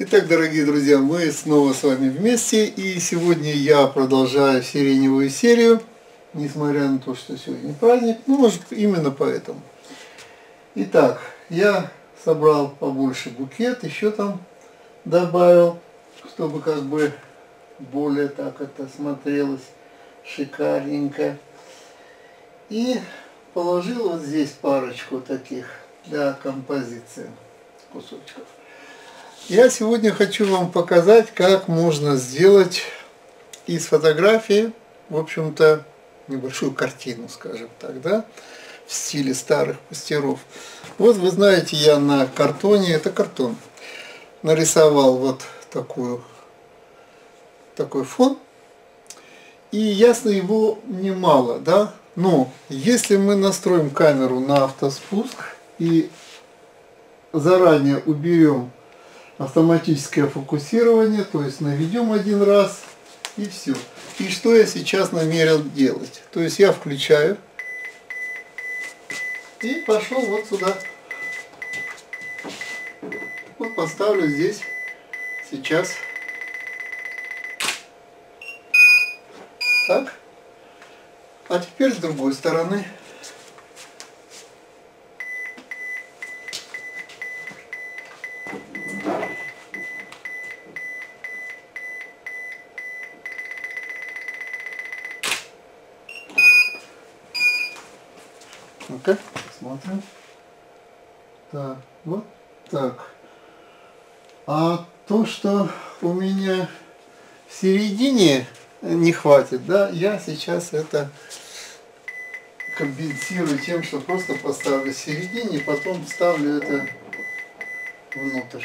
Итак, дорогие друзья, мы снова с вами вместе, и сегодня я продолжаю сиреневую серию, несмотря на то, что сегодня праздник, ну, может, именно поэтому. Итак, я собрал побольше букет, еще там добавил, чтобы как бы более так это смотрелось шикарненько. И положил вот здесь парочку таких для композиции кусочков. Я сегодня хочу вам показать, как можно сделать из фотографии, в общем-то, небольшую картину, скажем так, да, в стиле старых мастеров. Вот вы знаете, я на картоне, это картон, нарисовал вот такой фон. И ясно, его немало, да, но если мы настроим камеру на автоспуск и заранее уберем автоматическое фокусирование, то есть наведем один раз и все. И что я сейчас намерен делать? То есть я включаю и пошел вот сюда. Вот поставлю здесь сейчас. Так. А теперь с другой стороны. Ну-ка, посмотрим. Так, вот так. А то, что у меня в середине не хватит, да, я сейчас это компенсирую тем, что просто поставлю в середине, потом вставлю это внутрь.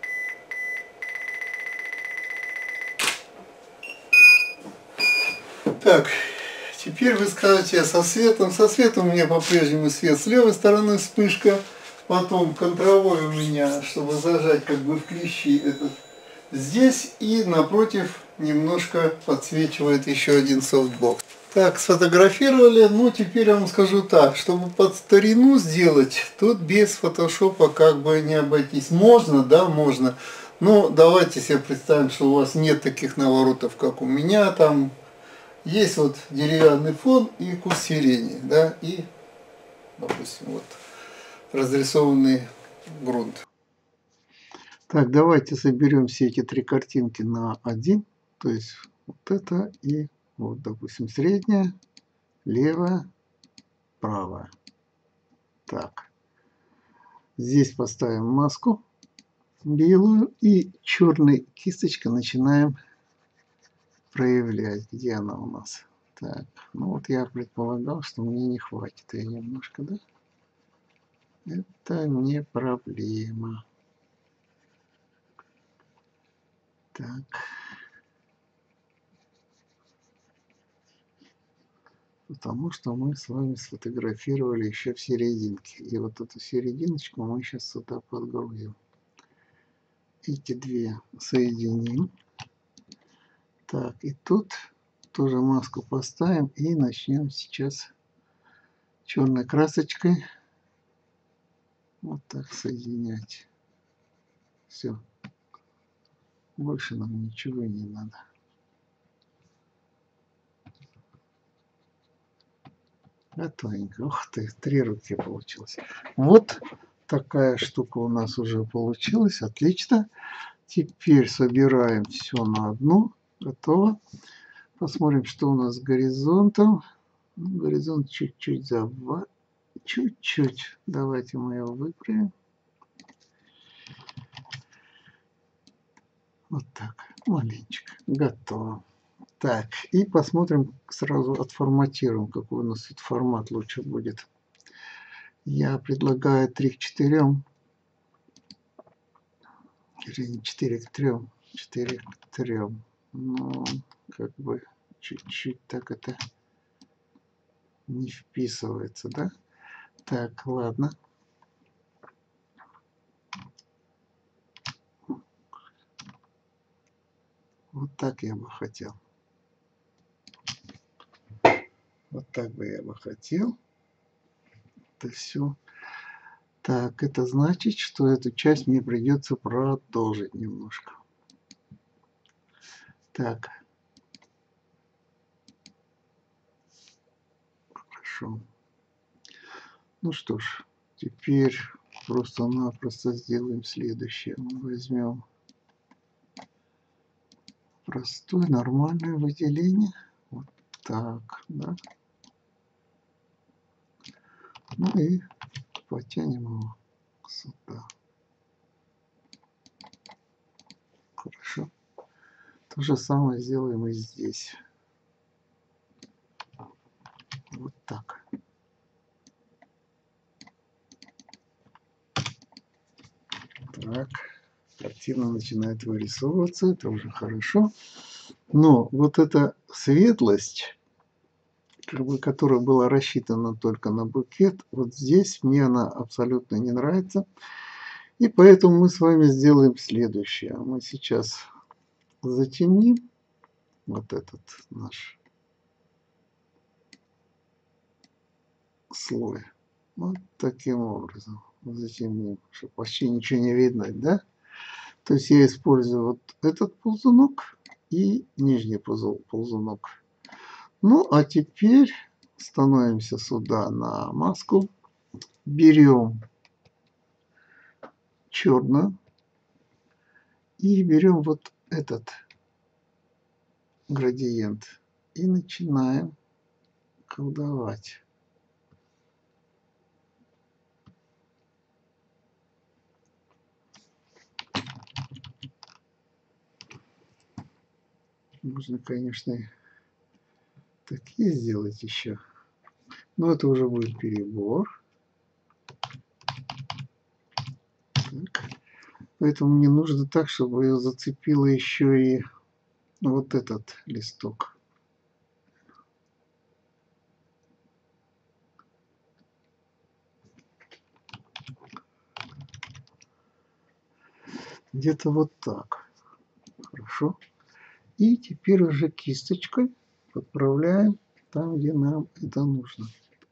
Так, теперь вы скажете со светом. Со светом у меня по-прежнему свет с левой стороны, вспышка. Потом контровой у меня, чтобы зажать как бы в клещи этот здесь. И напротив немножко подсвечивает еще один софтбокс. Так, сфотографировали. Ну, теперь я вам скажу так, чтобы под старину сделать, тут без фотошопа как бы не обойтись. Можно, да, можно. Но давайте себе представим, что у вас нет таких наворотов, как у меня там. Есть вот деревянный фон и куст сирени, да, и, допустим, вот разрисованный грунт. Так, давайте соберем все эти три картинки на один, то есть вот это и вот, допустим, средняя, левая, правая. Так, здесь поставим маску белую и черной кисточкой начинаем проявлять, где она у нас. Так, ну вот я предполагал, что мне не хватит ее немножко, да? Это не проблема. Так. Потому что мы с вами сфотографировали еще в серединке. И вот эту серединочку мы сейчас сюда подгрузим. Эти две соединим. Так, и тут тоже маску поставим и начнем сейчас черной красочкой вот так соединять. Все. Больше нам ничего не надо. Готовенько. Ух ты, 3 руки получилось. Вот такая штука у нас уже получилась. Отлично. Теперь собираем все на одну. Готово. Посмотрим, что у нас с горизонтом. Горизонт чуть-чуть завален. Чуть-чуть. Давайте мы его выправим. Вот так. Маленечко. Готово. Так. И посмотрим, сразу отформатируем, какой у нас тут формат лучше будет. Я предлагаю 3 к 4. Или не 4 к 3. 4 к 3. Ну, как бы чуть-чуть так это не вписывается, да? Так, ладно. Вот так я бы хотел. Вот так бы я бы хотел. Это все. Так, это значит, что эту часть мне придется продолжить немножко. Так. Хорошо. Ну что ж, теперь просто-напросто сделаем следующее. Мы возьмем простое нормальное выделение. Вот так, да. Ну и потянем его сюда. Хорошо. То же самое сделаем и здесь. Вот так. Так. Картина начинает вырисовываться. Это уже хорошо. Но вот эта светлость, как бы, которая была рассчитана только на букет, вот здесь мне она абсолютно не нравится. И поэтому мы с вами сделаем следующее. Мы сейчас затемним вот этот наш слой. Вот таким образом затемним, чтобы почти ничего не видно, да? То есть я использую вот этот ползунок и нижний ползунок. Ну, а теперь становимся сюда на маску, берем черную и берем вот этот градиент и начинаем колдовать. Можно, конечно, такие сделать еще, но это уже будет перебор. Так. Поэтому мне нужно так, чтобы ее зацепило еще и вот этот листок. Где-то вот так. Хорошо. И теперь уже кисточкой подправляем там, где нам это нужно.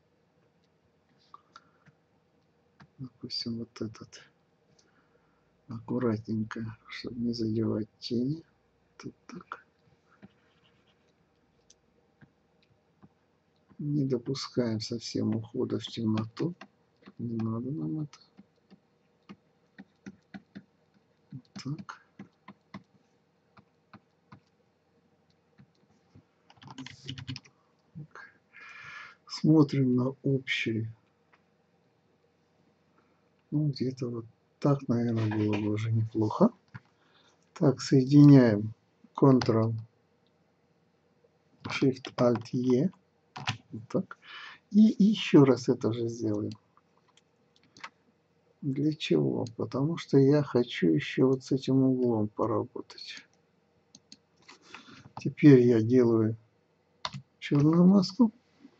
Допустим, вот этот. Аккуратненько, чтобы не задевать тени. Тут так. Не допускаем совсем ухода в темноту. Не надо нам это. Вот так. Смотрим на общий. Ну, где-то вот так, наверное, было бы уже неплохо. Так, соединяем Ctrl, Shift, Alt, E. Вот так. И еще раз это же сделаем. Для чего? Потому что я хочу еще вот с этим углом поработать. Теперь я делаю черную маску.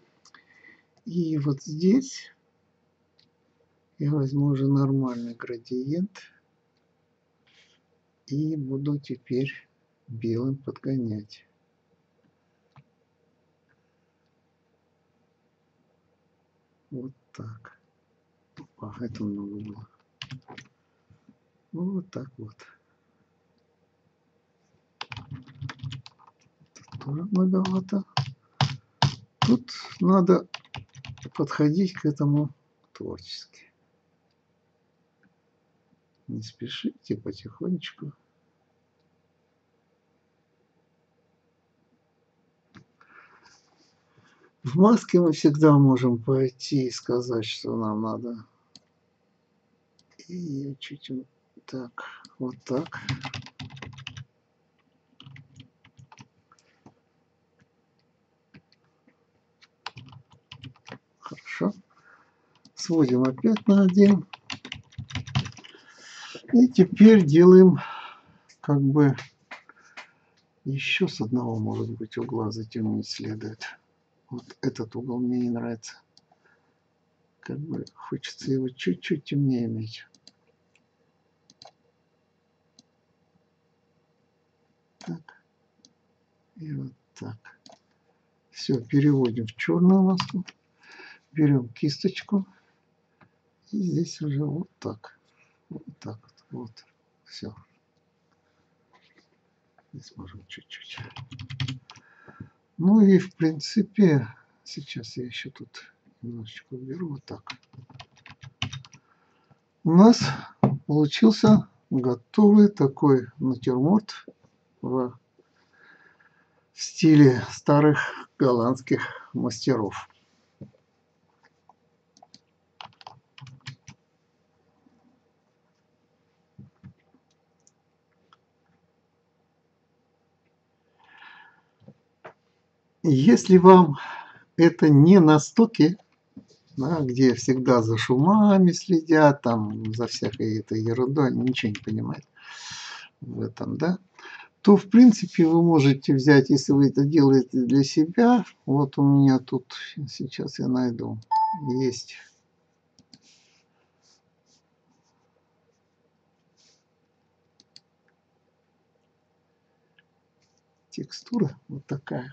И вот здесь я возьму уже нормальный градиент. И буду теперь белым подгонять. Вот так. А, это много было. Вот так вот. Тут тоже многовато. Тут надо подходить к этому творчески. Не спешите, потихонечку. В маске мы всегда можем пойти и сказать, что нам надо. И чуть так, вот так. Хорошо. Сводим опять на 1. И теперь делаем как бы еще с одного, может быть, угла затемнить следует. Вот этот угол мне не нравится. Как бы хочется его чуть-чуть темнее иметь. Так. И вот так. Все, переводим в черную маску. Берем кисточку И здесь уже вот так. Вот так вот. Вот. Все. Здесь можем чуть-чуть. Ну и в принципе, сейчас я еще тут немножечко уберу. Вот так. У нас получился готовый такой натюрморт в стиле старых голландских мастеров. Если вам это не на стоке, да, где всегда за шумами следят, там за всякой этой ерундой, ничего не понимают в этом, да, то в принципе вы можете взять, если вы это делаете для себя, вот у меня тут, сейчас я найду, есть текстура вот такая.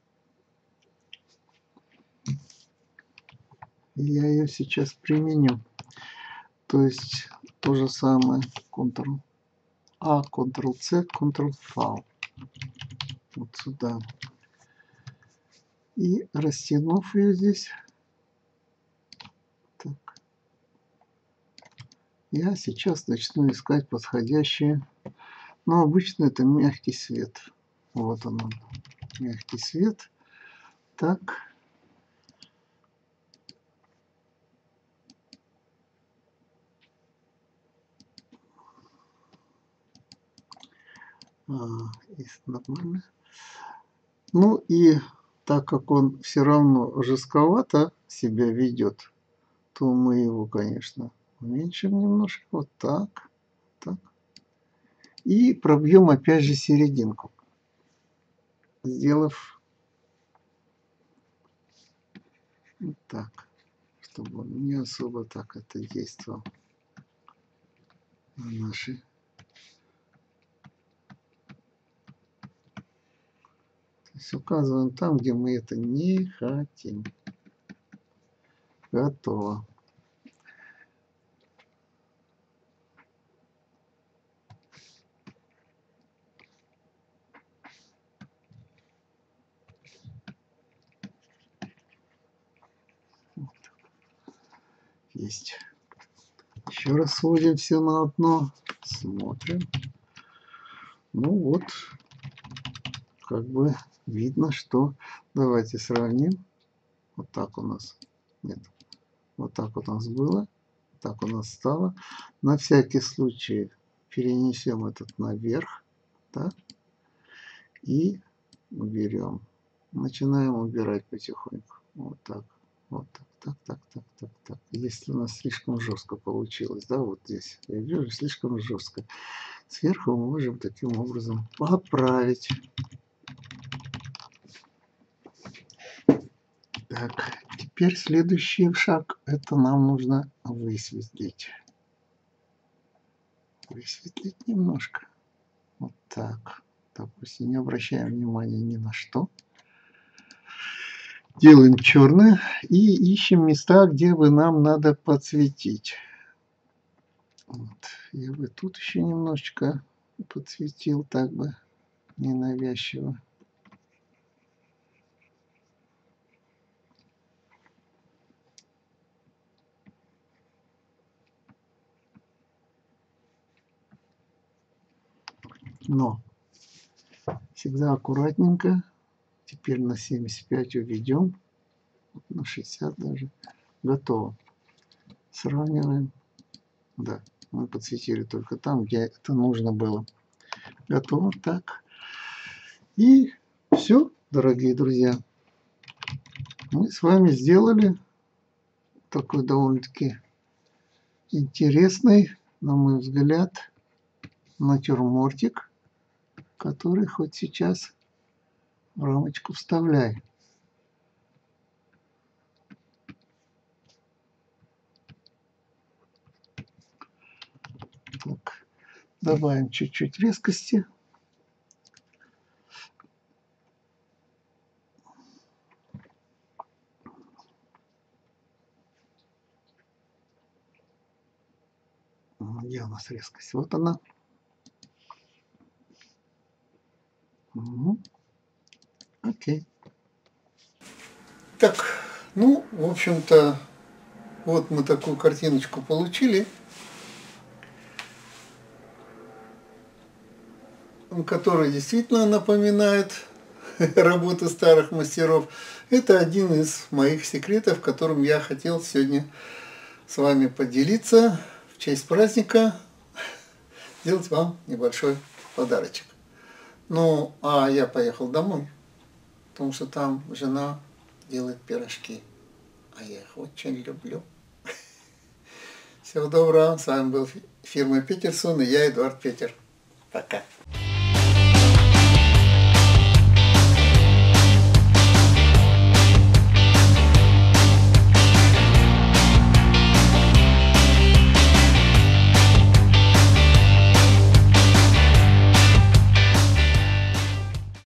Я ее сейчас применю. То есть то же самое Ctrl-A, Ctrl-C, Ctrl-V. Вот сюда. И растянув ее здесь, так, я сейчас начну искать подходящие. Но обычно это мягкий свет. Вот он, мягкий свет. Так. Нормально. Ну и так как он все равно жестковато себя ведет, то мы его, конечно, уменьшим немножко. Вот так. Так. И пробьем опять же серединку, сделав вот так, чтобы он не особо так это действовал на наши. То есть указываем там, где мы это не хотим. Готово. Есть. Еще раз сводим все на одно. Смотрим. Ну вот. Как бы видно, что... Давайте сравним. Вот так у нас. Нет. Вот так у нас было. Так у нас стало. На всякий случай перенесем этот наверх. Так. И уберем. Начинаем убирать потихоньку. Вот так. Вот так. Так. Если у нас слишком жестко получилось, да, вот здесь, я вижу, слишком жестко. Сверху мы можем таким образом поправить. Так, теперь следующий шаг, это нам нужно высветлить. Высветлить немножко. Вот так. Допустим, не обращаем внимания ни на что. Делаем черное и ищем места, где бы нам надо подсветить. Вот. Я бы тут еще немножечко подсветил, так бы ненавязчиво. Но всегда аккуратненько. Теперь на 75 уведем. На 60 даже. Готово. Сравниваем. Да, мы подсветили только там, где это нужно было. Готово. Так. И все, дорогие друзья. Мы с вами сделали такой довольно-таки интересный, на мой взгляд, натюрмортик, который хоть сейчас в рамочку вставляй. Так, добавим чуть-чуть резкости. Где у нас резкость? Вот она. Угу. Окей. Так, ну, в общем-то, вот мы такую картиночку получили, которая действительно напоминает работу старых мастеров. Это один из моих секретов, которым я хотел сегодня с вами поделиться в честь праздника, сделать вам небольшой подарочек. Ну, а я поехал домой, потому что там жена делает пирожки, а я их очень люблю. Всего доброго, с вами был фирма Петерсон и я, Эдуард Петер. Пока.